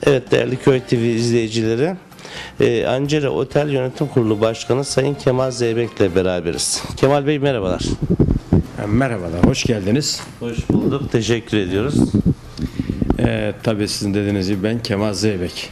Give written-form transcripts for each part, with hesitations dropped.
Evet değerli Köy TV izleyicileri, Ancera Otel Yönetim Kurulu Başkanı Sayın Kemal Zeybek ile beraberiz. Kemal Bey merhabalar. Merhabalar, hoş geldiniz. Hoş bulduk, teşekkür ediyoruz. Tabii sizin dediğiniz gibi ben Kemal Zeybek.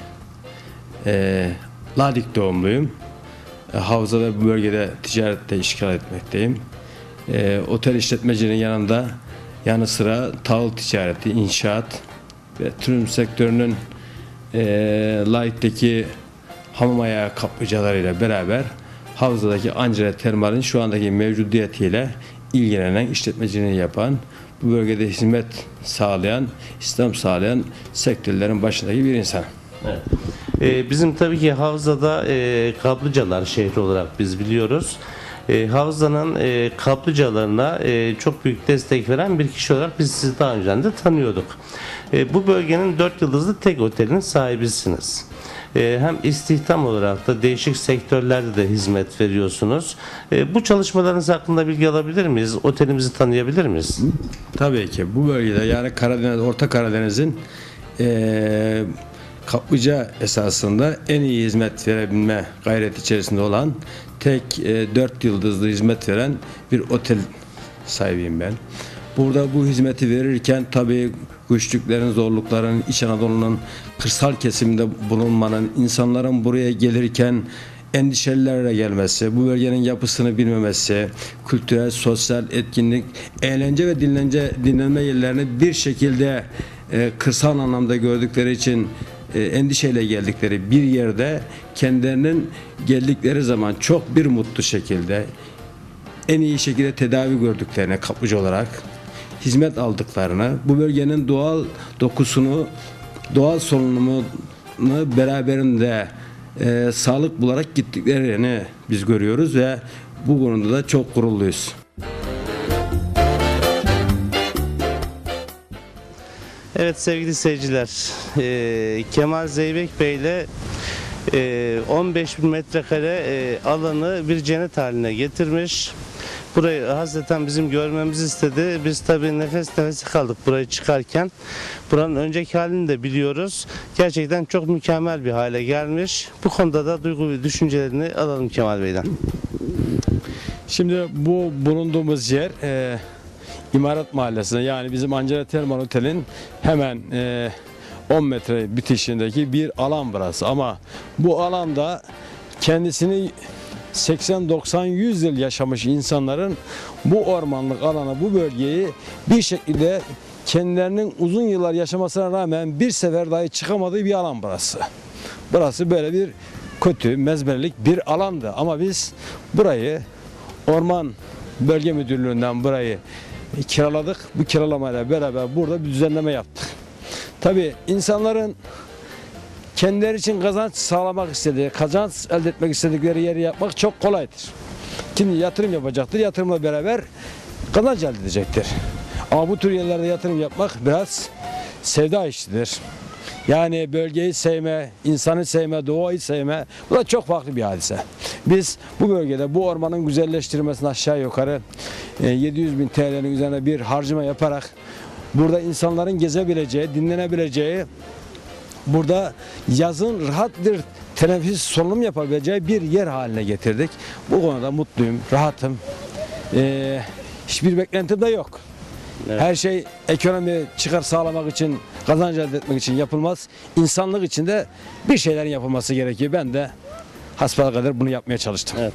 Ladik doğumluyum. Havzada bu bölgede ticarette işgal etmekteyim. Otel işletmecinin yanı sıra tahıl ticareti, inşaat ve turizm sektörünün Laik'teki hamam ayağı kaplıcalarıyla beraber havzadaki Ancera Termal'in şu andaki mevcudiyetiyle ilgilenen, işletmeciliğini yapan, bu bölgede hizmet sağlayan, istihdam sağlayan sektörlerin başındaki bir insan. Evet. Bizim tabii ki havzada kaplıcalar şehri olarak biz biliyoruz. Havzanın kaplıcalarına çok büyük destek veren bir kişi olarak biz sizi daha önceden de tanıyorduk. Bu bölgenin 4 yıldızlı tek otelinin sahibisiniz. Hem istihdam olarak da değişik sektörlerde de hizmet veriyorsunuz. Bu çalışmalarınız hakkında bilgi alabilir miyiz? Otelimizi tanıyabilir miyiz? Tabii ki bu bölgede, yani Karadeniz, Orta Karadeniz'in kaplıca esasında en iyi hizmet verebilme gayreti içerisinde olan tek 4 yıldızlı hizmet veren bir otel sahibiyim ben. Burada bu hizmeti verirken tabii güçlüklerin, zorlukların, İç Anadolu'nun kırsal kesiminde bulunmanın, insanların buraya gelirken endişelerle gelmesi, bu bölgenin yapısını bilmemesi, kültürel, sosyal etkinlik, eğlence ve dinlenme yerlerini bir şekilde kırsal anlamda gördükleri için endişeyle geldikleri bir yerde kendilerinin geldikleri zaman çok bir mutlu şekilde en iyi şekilde tedavi gördüklerine, kaplıca olarak hizmet aldıklarını, bu bölgenin doğal dokusunu, doğal solunumunu beraberinde sağlık bularak gittiklerini biz görüyoruz ve bu konuda da çok gururluyuz. Evet sevgili seyirciler, Kemal Zeybek Bey ile 15.000 metrekare alanı bir cennet haline getirmiş. Burayı hasreten bizim görmemizi istedi. Biz tabii nefes nefese kaldık burayı çıkarken. Buranın önceki halini de biliyoruz. Gerçekten çok mükemmel bir hale gelmiş. Bu konuda da duygu ve düşüncelerini alalım Kemal Bey'den. Şimdi bu bulunduğumuz yer İmarat Mahallesi'nde, yani bizim Ancera Termal Otel'in hemen 10 metre bitişindeki bir alan burası. Ama bu alanda kendisini 80-90-100 yıl yaşamış insanların bu ormanlık alana, bu bölgeyi bir şekilde kendilerinin uzun yıllar yaşamasına rağmen bir sefer dahi çıkamadığı bir alan burası. Burası böyle bir kötü, mezbelelik bir alandı. Ama biz burayı Orman Bölge Müdürlüğü'nden burayı kiraladık. Bu kiralamayla beraber burada bir düzenleme yaptık. Tabii insanların kendileri için kazanç sağlamak istediği, kazanç elde etmek istedikleri yeri yapmak çok kolaydır. Şimdi yatırım yapacaktır, yatırımla beraber kazanç elde edecektir. Ama bu tür yerlerde yatırım yapmak biraz sevda işidir. Yani bölgeyi sevme, insanı sevme, doğayı sevme, bu da çok farklı bir hadise. Biz bu bölgede bu ormanın güzelleştirilmesine aşağı yukarı 700.000 TL'nin üzerine bir harcama yaparak burada insanların gezebileceği, dinlenebileceği, burada yazın rahat bir teneffüs, solunum yapabileceği bir yer haline getirdik. Bu konuda mutluyum, rahatım. Hiçbir beklentim de yok. Evet. Her şey ekonomi çıkar sağlamak için, kazanç elde etmek için yapılmaz. İnsanlık için de bir şeylerin yapılması gerekiyor. Ben de hasbelkader bunu yapmaya çalıştım. Evet.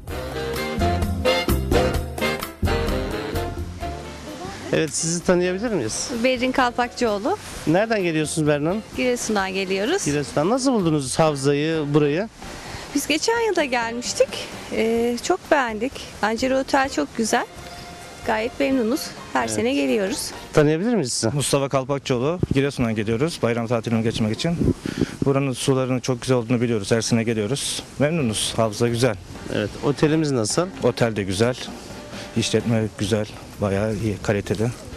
Evet, sizi tanıyabilir miyiz? Berin Kalpakçıoğlu. Nereden geliyorsunuz Berna Hanım? Giresun'dan geliyoruz. Giresun'dan. Nasıl buldunuz havzayı, burayı? Biz geçen yılda gelmiştik. Çok beğendik. Ancera Otel çok güzel. Gayet memnunuz. Her sene geliyoruz. Tanıyabilir miyiz sizi? Mustafa Kalpakçıoğlu. Giresun'dan geliyoruz bayram tatilini geçirmek için. Buranın sularının çok güzel olduğunu biliyoruz. Her sene geliyoruz. Memnunuz. Havza güzel. Evet. Otelimiz nasıl? Otel de güzel. İşletme güzel. Bayağı iyi kalitede.